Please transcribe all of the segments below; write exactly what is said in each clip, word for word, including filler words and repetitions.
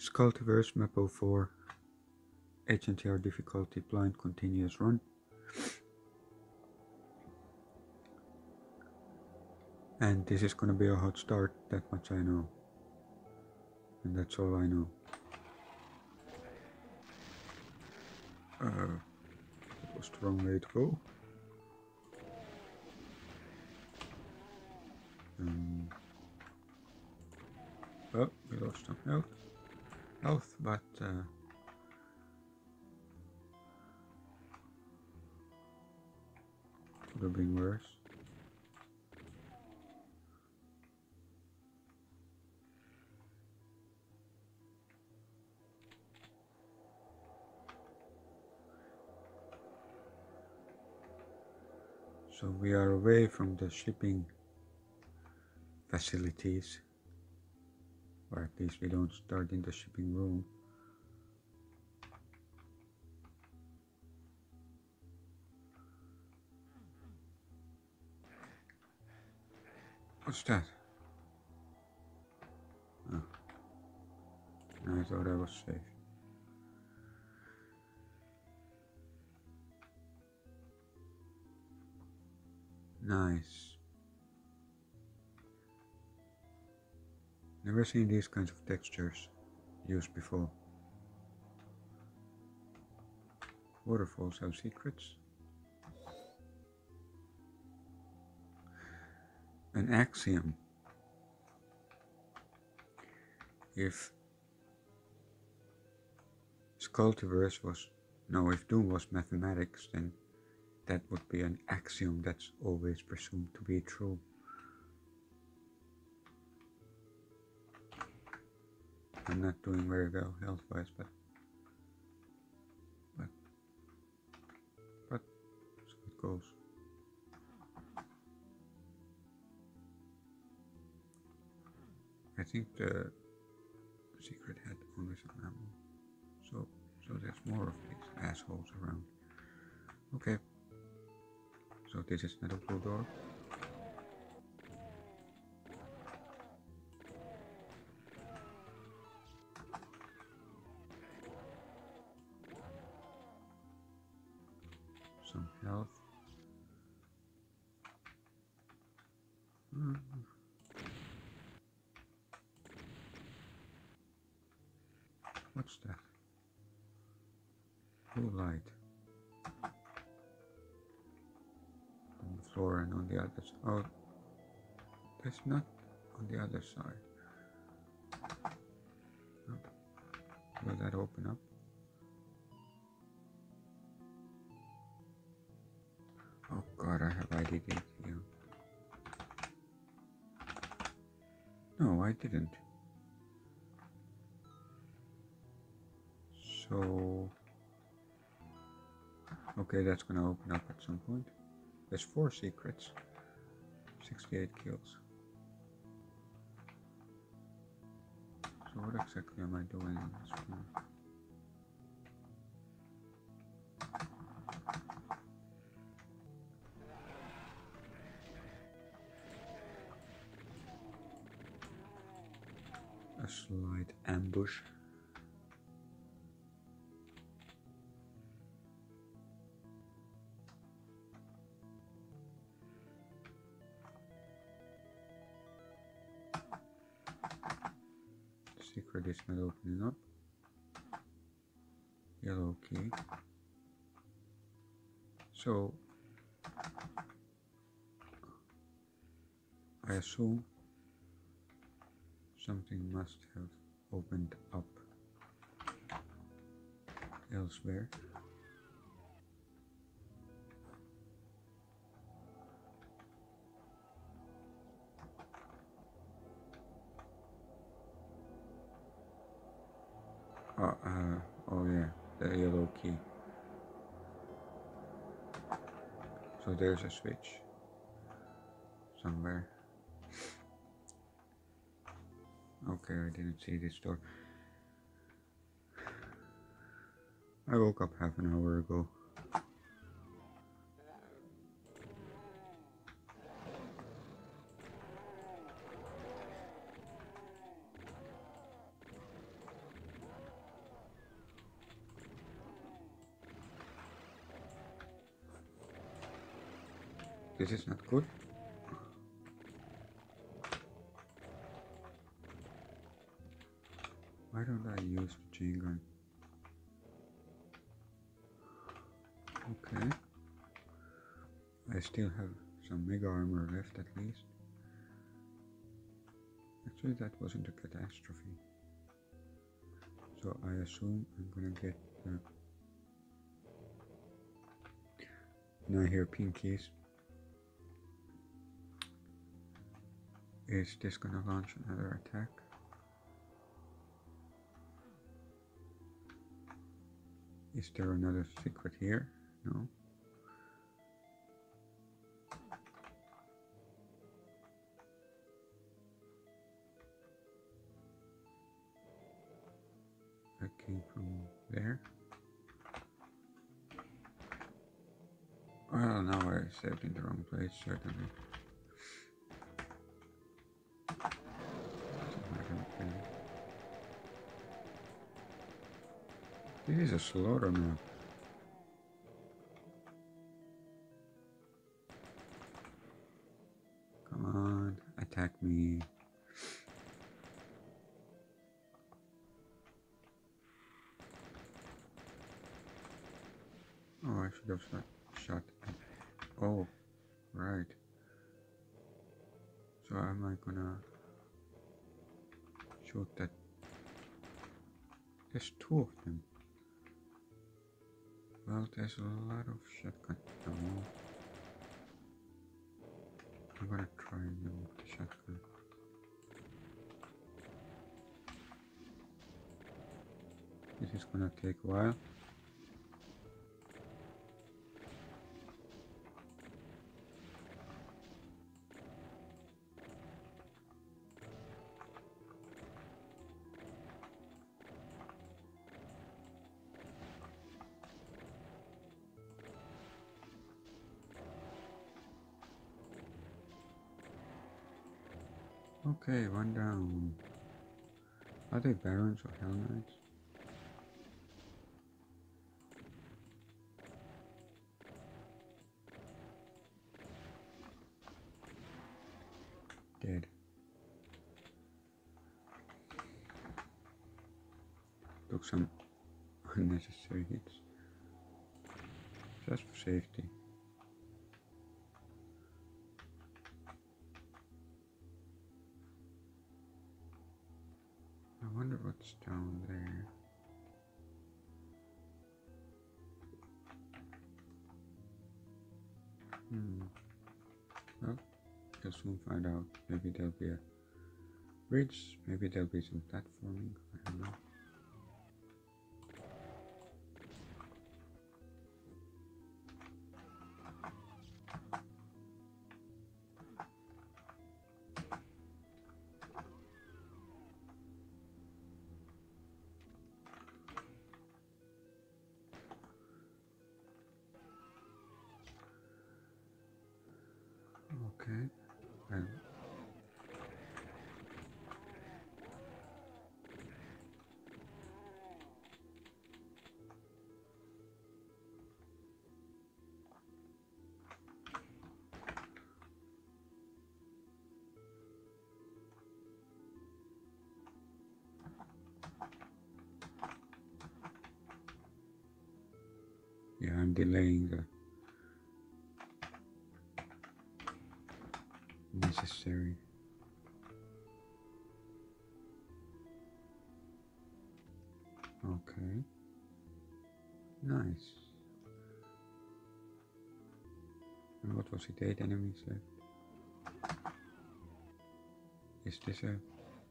Skulltiverse Map oh four H N T R difficulty blind continuous run. And this is gonna be a hot start, that much I know. And that's all I know. Uh, that was the wrong way to go. Um, well, we lost some health, health but uh, could have been worse. So we are away from the shipping facilities, or at least we don't start in the shipping room. What's that? Oh. I thought I was safe. Nice. Never seen these kinds of textures used before. Waterfalls have secrets. An axiom. If Skulltiverse was, no, if Doom was mathematics, then that would be an axiom that's always presumed to be true. I'm not doing very well health-wise, but but but so it goes. I think the secret had only some ammo, so so there's more of these assholes around. Okay, so this is not a blue door. Some health. Mm. What's that? Blue light. On the floor and on the other side. Oh, there's not on the other side. Oh. Will that open up? Oh god, I have I D D here. No, I didn't. So... okay, that's gonna open up at some point. There's four secrets. sixty-eight kills. So what exactly am I doing in this room? A slight ambush. The secret is not opening up. Yellow key. So I assume something must have opened up elsewhere. Oh, uh, oh yeah, the yellow key. So there's a switch somewhere. Okay, I didn't see this door. I woke up half an hour ago. this is not good. Why don't I use the chain gun? Okay. I still have some mega armor left at least. Actually, that wasn't a catastrophe. So I assume I'm gonna get the... Now I hear pinkies. Is this gonna launch another attack? Is there another secret here? No. That came from there. Well, now I saved in the wrong place, certainly. This is a slaughter map. Come on, attack me. Oh, I should have shot, shot it. Oh, right. So am I gonna shoot that? There's two of them. Well, there's a lot of shotgun ammo. I'm gonna try them with the shotgun. This is gonna take a while. Okay, one down. Are they Barons or Hell Knights? Dead. Took some unnecessary hits. Just for safety. I wonder what's down there. Hmm. Well, we'll soon find out. Maybe there'll be a bridge, maybe there'll be some platforming, I don't know. Okay, well, yeah, I'm delaying the necessary. Okay. Nice. And what was it? Eight enemies left. Is this a...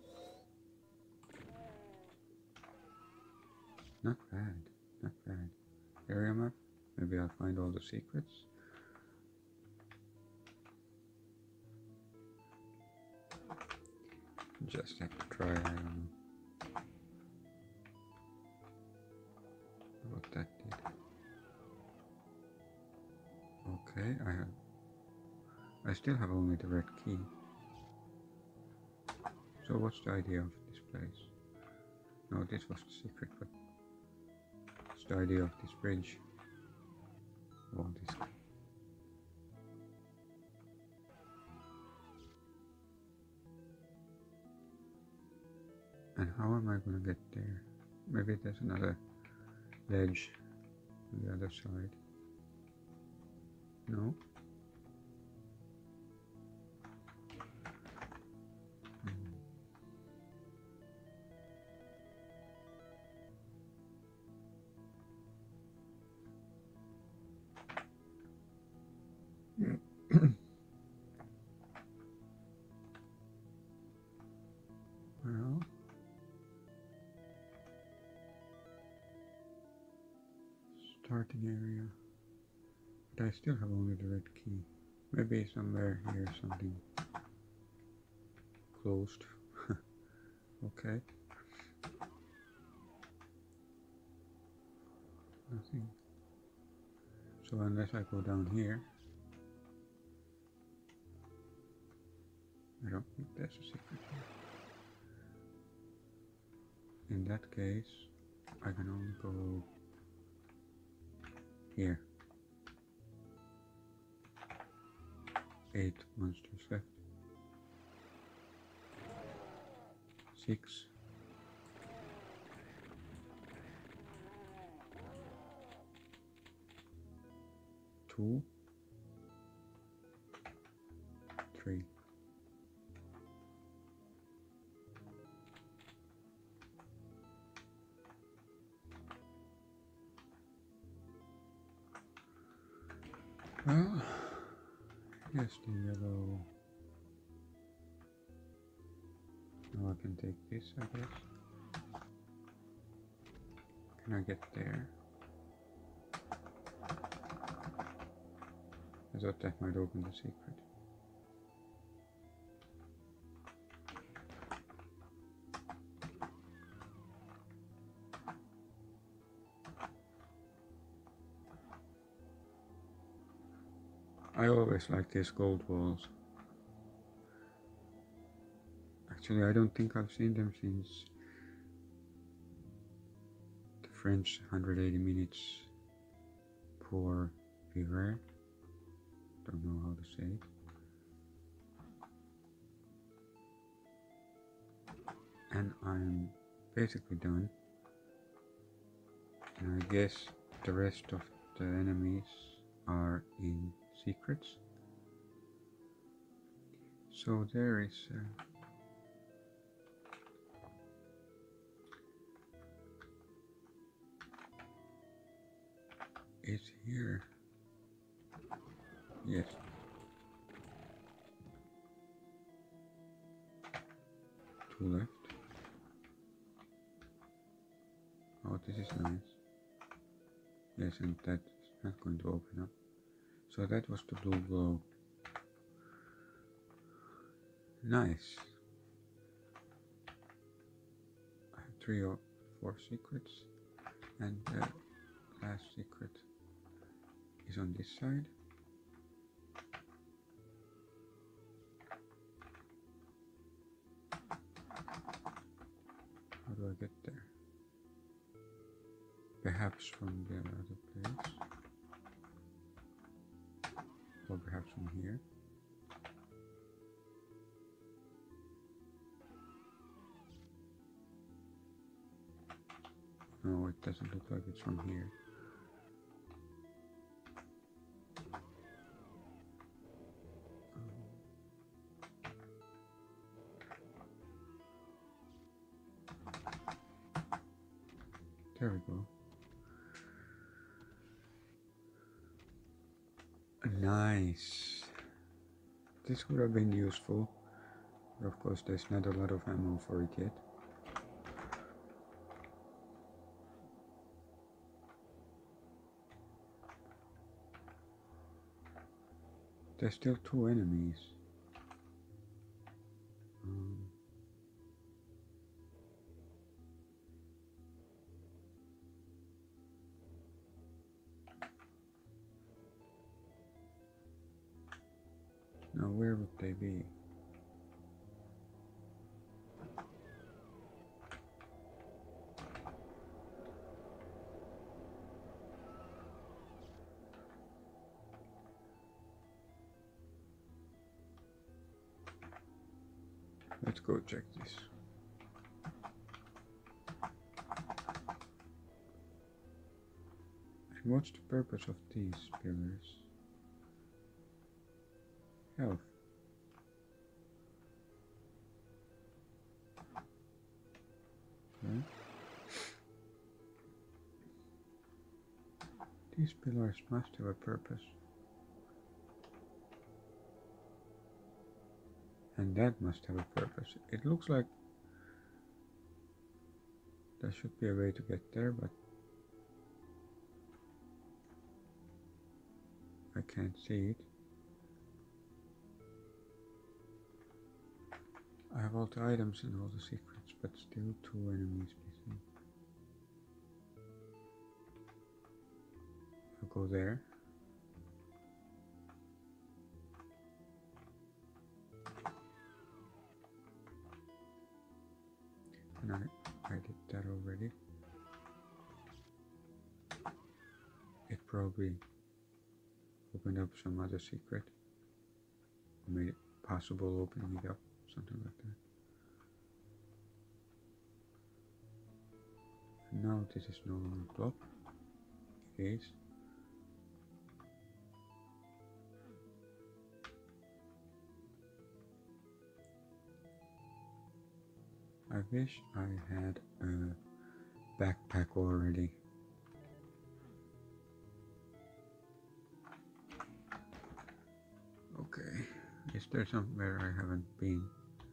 Not bad. Not bad. Area map. Maybe I'll find all the secrets. Just have to try, I don't know. What that did. Okay, I have... I still have only the red key. So what's the idea of this place? No, this was the secret, but... What's the idea of this bridge? All this... And how am I gonna get there? Maybe there's another ledge on the other side. No? Well, starting area. But I still have only the red key. Maybe somewhere here something closed. Okay. Nothing. So unless I go down here, I don't think there's a secret here. In that case, I can only go here. Eight monsters left. Six. Two. Three. Well, yes, the yellow. Now I can take this, I guess. Can I get there? I thought that might open the secret. I always like these gold walls. Actually, I don't think I've seen them since the French one hundred eighty minutes pour Purée. Don't know how to say it. And I'm basically done. And I guess the rest of the enemies are in secrets. So there is uh, is here. Yes. Two left. Oh, this is nice. Yes, and that's not going to open up. So that was the blue glow. Nice. I have three or four secrets, and the last secret is on this side. How do I get there? Perhaps from the other place, or perhaps from here. No, it doesn't look like it's from here. There we go. Nice. This would have been useful, but of course there's not a lot of ammo for it yet. There's still two enemies. Um, now where would they be? Let's go check this. What's the purpose of these pillars? Health. Okay. These pillars must have a purpose. And that must have a purpose. It looks like there should be a way to get there, but I can't see it. I have all the items and all the secrets, but still two enemies missing. I'll go there. And I, I did that already. It probably opened up some other secret. Or made it possible opening it up, something like that. And now this is no longer blocked. It is. I wish I had a backpack already. Okay, is there somewhere I haven't been?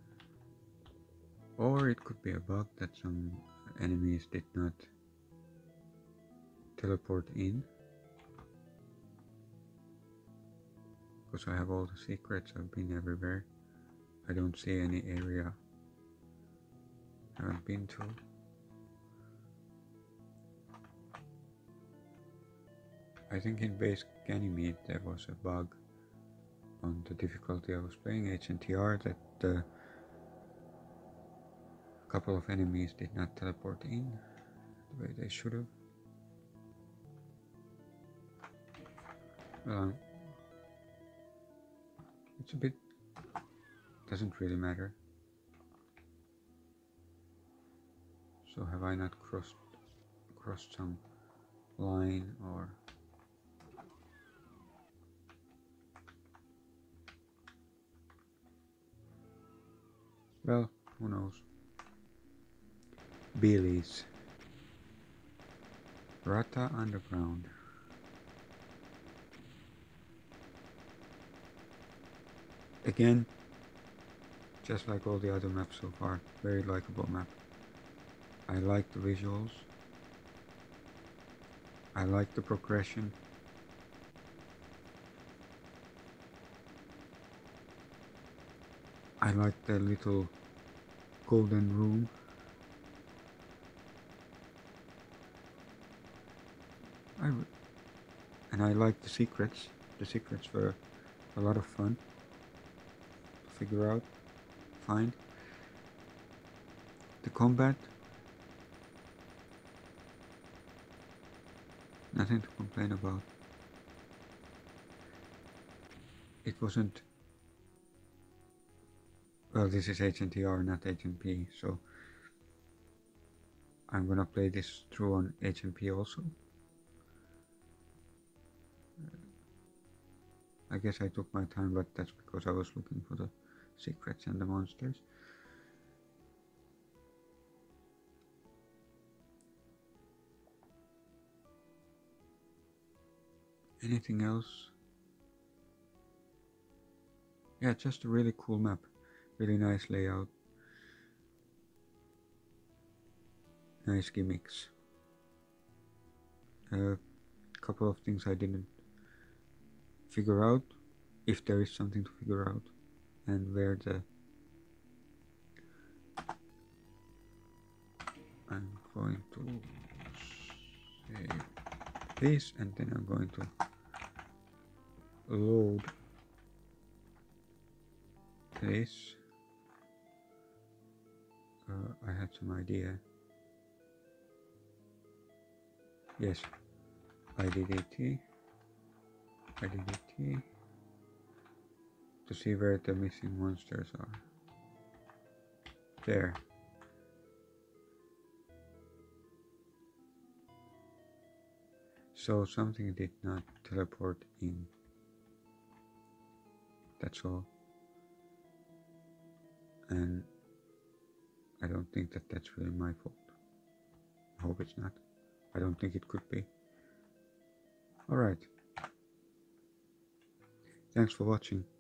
Or it could be a bug that some enemies did not teleport in. Because I have all the secrets, I've been everywhere. I don't see any area I haven't been to. I think in base Ganymede there was a bug on the difficulty I was playing H N T R that uh, a couple of enemies did not teleport in the way they should have. Well, um, it's a bit, doesn't really matter. So have I not crossed crossed some line or well, who knows? Billy's Rata Underground. Again, just like all the other maps so far, very likable map. I like the visuals. I like the progression. I like the little golden room. I and I like the secrets. The secrets were a lot of fun to figure out, find. The combat, nothing to complain about. It wasn't, well, this is H N T R, not H N P, so I'm gonna play this through on H N P also. I guess I took my time, but that's because I was looking for the secrets and the monsters. Anything else? Yeah, just a really cool map. Really nice layout. Nice gimmicks. A uh, couple of things I didn't figure out, if there is something to figure out, and where the I'm going to save this, and then I'm going to load this. Uh, I had some idea. Yes, I D D T. I D D T to see where the missing monsters are. There. So something did not teleport in. That's all. And I don't think that that's really my fault. I hope it's not. I don't think it could be. Alright. Thanks for watching.